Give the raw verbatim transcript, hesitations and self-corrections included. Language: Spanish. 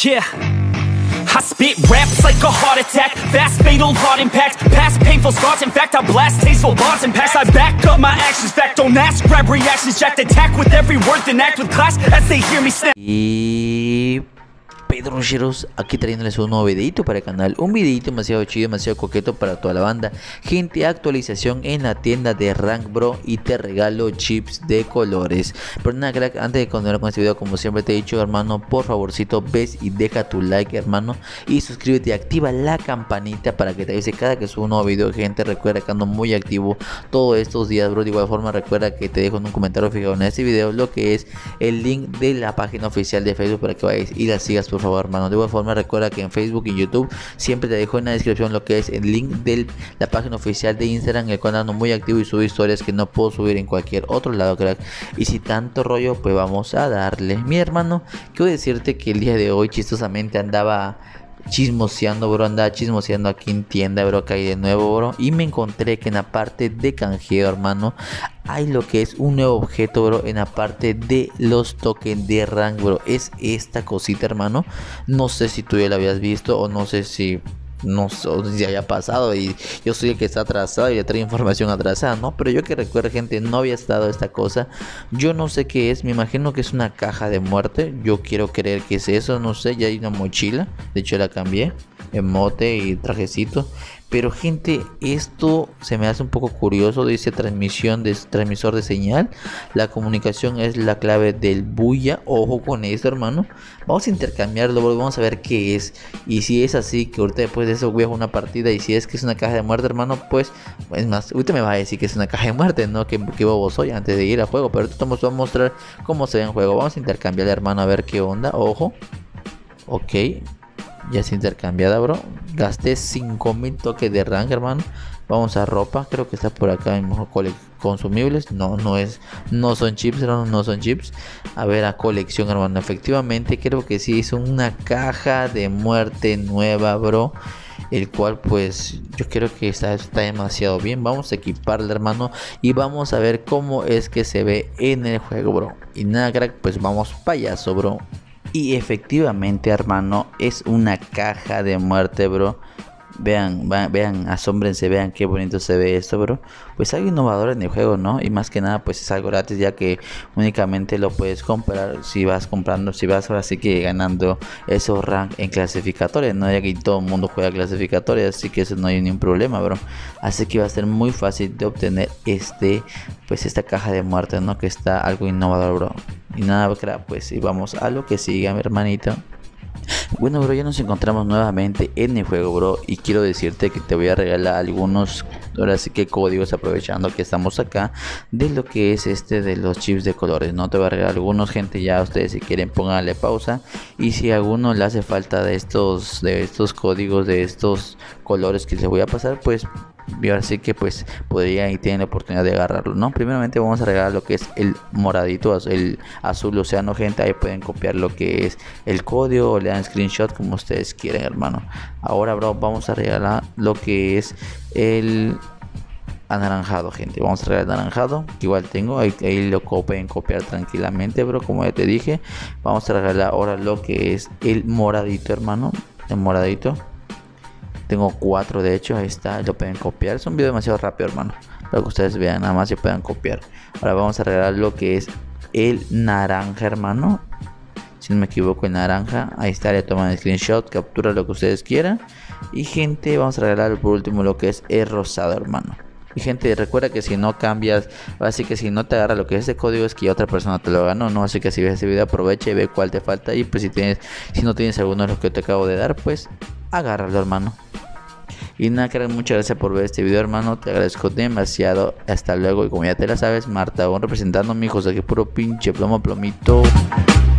Yeah, I spit raps like a heart attack, fast fatal heart impact, past painful scars, in fact I blast tasteful bars and packs. I back up my actions, fact don't ask, grab reactions, jacked attack with every word, then act with class as they hear me snap. Y Pedroncheros, aquí trayéndoles un nuevo videito para el canal, un videito demasiado chido, demasiado coqueto para toda la banda. Gente, actualización en la tienda de Rank, bro, y te regalo chips de colores. Pero nada, crack, antes de continuar con este video, como siempre te he dicho, hermano, por favorcito, ves y deja tu like, hermano, y suscríbete y activa la campanita para que te avise cada que subo un nuevo video. Gente, recuerda que ando muy activo todos estos días, bro. De igual forma, recuerda que te dejo en un comentario fijado en este video lo que es el link de la página oficial de Facebook para que vayas y la sigas, por favor, hermano. De igual forma, recuerda que en Facebook y YouTube siempre te dejo en la descripción lo que es el link de la página oficial de Instagram, el cual ando muy activo y subo historias que no puedo subir en cualquier otro lado, crack. Y si tanto rollo, pues vamos a darle. Mi hermano, quiero decirte que el día de hoy chistosamente andaba chismoseando, bro, andaba chismoseando aquí en tienda, bro, acá de nuevo, bro, y me encontré que en la parte de canjeo, hermano, hay lo que es un nuevo objeto, bro, en la parte de los tokens de rank, bro. Es esta cosita, hermano. No sé si tú ya la habías visto o no sé si no sé si haya pasado y yo soy el que está atrasado y le trae información atrasada, ¿no? Pero yo que recuerdo, gente, no había estado esta cosa. Yo no sé qué es, me imagino que es una caja de muerte. Yo quiero creer que es eso, no sé. Ya hay una mochila, de hecho la cambié, emote y trajecito. Pero, gente, esto se me hace un poco curioso. Dice transmisión de transmisor de señal. La comunicación es la clave del bulla. Ojo con esto, hermano. Vamos a intercambiarlo, bro. Vamos a ver qué es. Y si es así, que ahorita después de eso voy a jugar una partida. Y si es que es una caja de muerte, hermano, pues es más, ahorita me va a decir que es una caja de muerte, ¿no? Que, que bobo soy antes de ir al juego. Pero ahorita vamos a mostrar cómo se ve en juego. Vamos a intercambiar, hermano, a ver qué onda. Ojo. Ok. Ya es intercambiada, bro. Gasté cinco mil toques de rank, hermano. Vamos a ropa. Creo que está por acá en consumibles. No, no es. No son chips, hermano. No son chips. A ver, a colección, hermano. Efectivamente, creo que sí. Es una caja de muerte nueva, bro. El cual, pues, yo creo que está, está demasiado bien. Vamos a equiparla, hermano. Y vamos a ver cómo es que se ve en el juego, bro. Y nada, crack, pues vamos payaso, bro. Y efectivamente, hermano, es una caja de muerte, bro. Vean, vean, vean, asómbrense, vean qué bonito se ve esto, bro. Pues algo innovador en el juego, ¿no? Y más que nada, pues es algo gratis, ya que únicamente lo puedes comprar si vas comprando, si vas ahora sí que ganando esos rank en clasificatorias, ¿no? Ya que todo el mundo juega clasificatorias, así que eso no hay ningún problema, bro. Así que va a ser muy fácil de obtener este, pues esta caja de muerte, ¿no? Que está algo innovador, bro. Y nada, pues y vamos a lo que siga, mi hermanito. Bueno, bro, ya nos encontramos nuevamente en el juego, bro, y quiero decirte que te voy a regalar algunos, ahora sí que códigos, aprovechando que estamos acá, de lo que es este de los chips de colores, ¿no? Te voy a regalar algunos, gente. Ya ustedes, si quieren, pónganle pausa, y si a alguno le hace falta de estos, de estos códigos, de estos colores que les voy a pasar, pues y ahora sí que pues podría y tienen la oportunidad de agarrarlo, ¿no? Primeramente vamos a regalar lo que es el moradito, el azul océano, gente. Ahí pueden copiar lo que es el código o le dan screenshot como ustedes quieren, hermano. Ahora, bro, vamos a regalar lo que es el anaranjado, gente. Vamos a regalar el anaranjado, que igual tengo, ahí, ahí lo pueden copiar tranquilamente, bro, como ya te dije. Vamos a regalar ahora lo que es el moradito, hermano, el moradito. Tengo cuatro, de hecho, ahí está, lo pueden copiar. Es un video demasiado rápido, hermano, para que ustedes vean, nada más se puedan copiar. Ahora vamos a regalar lo que es el naranja, hermano. Si no me equivoco, el naranja. Ahí está, le toman el screenshot, captura lo que ustedes quieran. Y, gente, vamos a regalar por último lo que es el rosado, hermano. Y, gente, recuerda que si no cambias, así que si no te agarra lo que es ese código, es que otra persona te lo ganó, ¿no? Así que si ves este video, aprovecha y ve cuál te falta. Y pues si tienes, si no tienes alguno de los que te acabo de dar, pues agárralo, hermano. Y nada, crack, muchas gracias por ver este video, hermano. Te agradezco demasiado. Hasta luego. Y como ya te la sabes, Marta, representando a mi hijos, aquí puro pinche plomo, plomito.